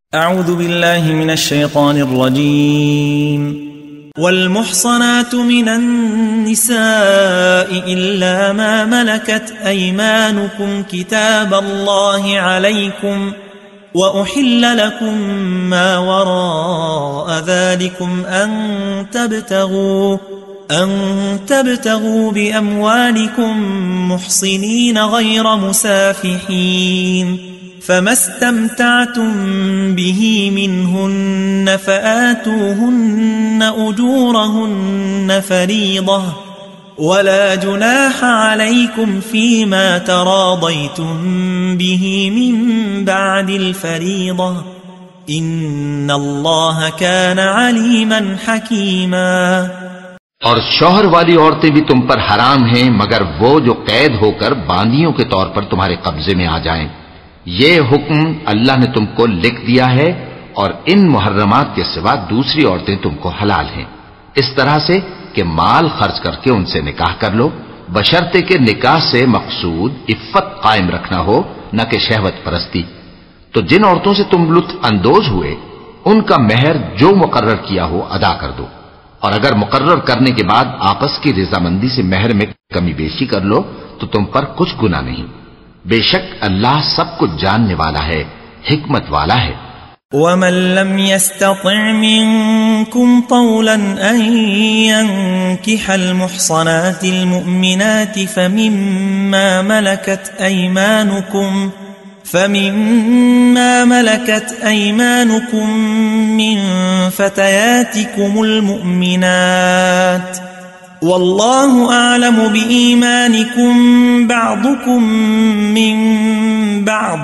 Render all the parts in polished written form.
अऊज़ु बिल्लाहि मिनश शैतानिर रजीम। वल्मुहसनातु मिनन निसाइ इल्ला मा मलकत अयमानुकुम किताबल्लाहि अलैकुम व उहिल्ल लकुम मा वराअ ज़ालिकुम अन तबतगू बिअमवालिकुम मुहसिनीन गैर मुसाफिहीन फमस्तमतअतुम बिही मिनहुन्न फआतूहुन्न उजूरहुन्न फरीज़ह वला जुनाह अलैकुम फीमा तरादयतुम बिही मिन बअदिल फरीज़ह इन्नल्लाह कान अलीमन हकीमा। और शौहर वाली औरतें भी तुम पर हराम हैं मगर वो जो कैद होकर बांदियों के तौर पर तुम्हारे कब्जे में आ जाएं। ये हुक्म अल्लाह ने तुमको लिख दिया है और इन मुहर्रमात के सिवा दूसरी औरतें तुमको हलाल हैं, इस तरह से कि माल खर्च करके उनसे निकाह कर लो, बशर्ते के निकाह से मकसूद इफ्फत कायम रखना हो, न कि शहवत परस्ती। तो जिन औरतों से तुम लुत्फ अंदोज हुए उनका मेहर जो मुकर्रर किया हो अदा कर दो, और अगर मुकर्रर करने के बाद आपस की रजामंदी से मेहर में कमी बेशी कर लो तो तुम पर कुछ गुनाह नहीं। बेशक अल्लाह सब कुछ जानने वाला है, हिकमत वाला है। वमन लम यस्तति' मिनकुम तौलन अन यंकिहल मुहसनातिल मुमिनाति फमिम्मा मलकत अयमानुकुम मिन फतयातिकुमुल मुमिनात वल्लाहु अअलमु बिईमानिकुम बअदुकुम मिन बअद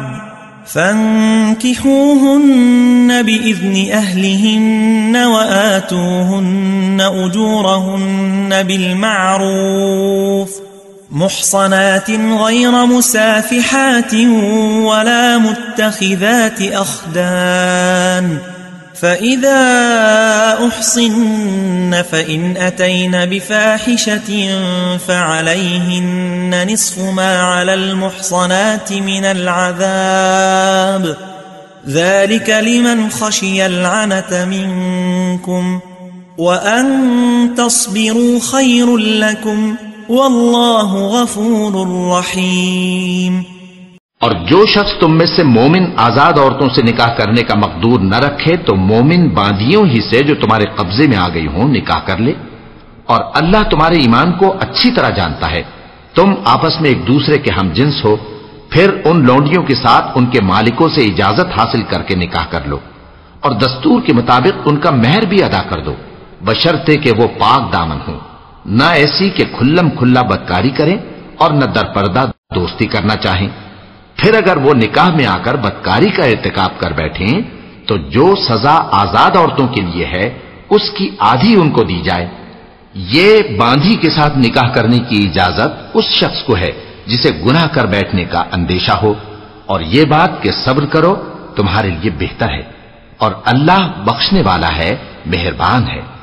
फंकिहूहुन्न बिइज़्नि अहलिहिन्न वआतूहुन्न उजूरहुन्न बिलमारूफ मुहसनातिन गैर मुसाफिहातिन वला मुत्तखिज़ाति अख्दान फ़इज़ा उहसिन्न फ़इन अतैन बिफ़ाहिशतिन फ़अलैहिन्न निस्फ़ु मा अलल मुहसनाति मिनल अज़ाब ज़ालिक लिमन ख़शियल अनत मिनकुम व अन तस्बिरू खैरुल लकुम वल्लाहु गफूरुर रहीम। और जो शख्स तुम में से मोमिन आजाद औरतों से निकाह करने का मकदूर न रखे तो मोमिन बांदियों ही से जो तुम्हारे कब्जे में आ गई हों निकाह कर ले, और अल्लाह तुम्हारे ईमान को अच्छी तरह जानता है। तुम आपस में एक दूसरे के हमजिन्स हो, फिर उन लौंडियों के साथ उनके मालिकों से इजाजत हासिल करके निकाह कर लो, और दस्तूर के मुताबिक उनका मेहर भी अदा कर दो, बशर्ते कि वो पाक दामन हो, न ऐसी कि खुल्लम खुल्ला बदकारी करें और न दरपर्दा दोस्ती करना चाहें। फिर अगर वो निकाह में आकर बदकारी का इर्तिकाब कर बैठें तो जो सजा आजाद औरतों के लिए है उसकी आधी उनको दी जाए। ये बांधी के साथ निकाह करने की इजाजत उस शख्स को है जिसे गुनाह कर बैठने का अंदेशा हो, और ये बात कि सब्र करो तुम्हारे लिए बेहतर है, और अल्लाह बख्शने वाला है, मेहरबान है।